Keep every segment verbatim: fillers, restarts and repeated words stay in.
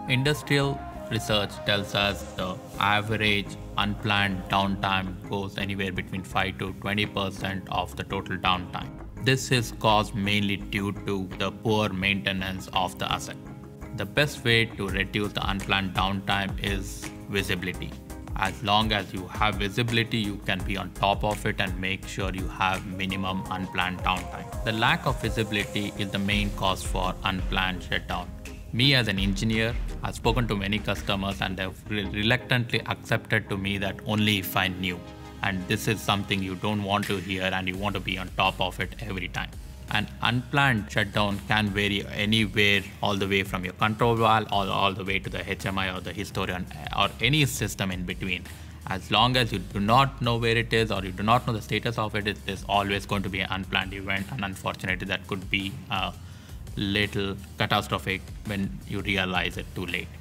Industrial research tells us the average unplanned downtime goes anywhere between five to twenty percent of the total downtime. This is caused mainly due to the poor maintenance of the asset. The best way to reduce the unplanned downtime is visibility. As long as you have visibility, you can be on top of it and make sure you have minimum unplanned downtime. The lack of visibility is the main cause for unplanned shutdown. Me as an engineer, I've spoken to many customers and they've reluctantly accepted to me that only if I knew. And this is something you don't want to hear and you want to be on top of it every time. An unplanned shutdown can vary anywhere, all the way from your control valve or all the way to the H M I or the historian or any system in between. As long as you do not know where it is or you do not know the status of it, it is always going to be an unplanned event, and unfortunately that could be a little catastrophic when you realize it too late.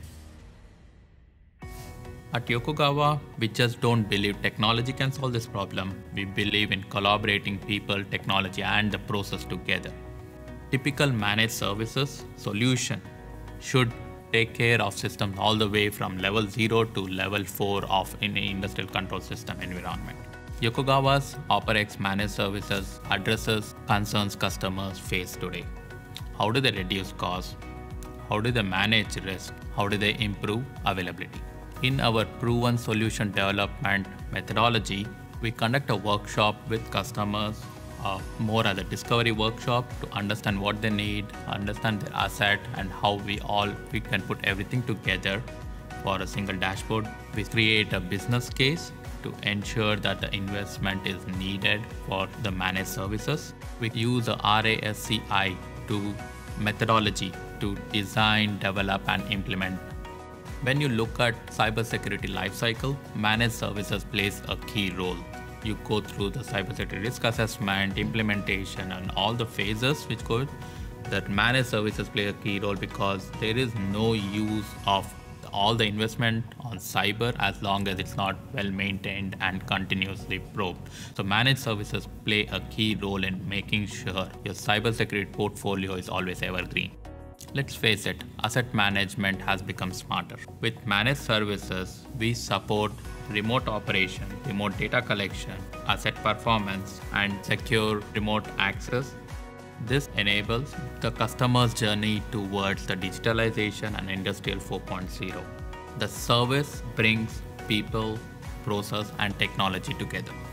At Yokogawa, we just don't believe technology can solve this problem. We believe in collaborating people, technology, and the process together. Typical managed services solution should take care of systems all the way from level zero to level four of any industrial control system environment. Yokogawa's OperX managed services addresses concerns customers face today. How do they reduce costs? How do they manage risk? How do they improve availability? In our proven solution development methodology, we conduct a workshop with customers, uh, more as a discovery workshop to understand what they need, understand their asset, and how we all we can put everything together for a single dashboard. We create a business case to ensure that the investment is needed for the managed services. We use a RASCI to methodology to design, develop, and implement. When you look at cybersecurity lifecycle, managed services plays a key role. You go through the cybersecurity risk assessment, implementation, and all the phases which go. That managed services play a key role because there is no use of all the investment on cyber as long as it's not well maintained and continuously probed. So managed services play a key role in making sure your cybersecurity portfolio is always evergreen. Let's face it, asset management has become smarter. With managed services, we support remote operation, remote data collection, asset performance, and secure remote access. This enables the customer's journey towards the digitalization and Industrial four point oh. The service brings people, process, and technology together.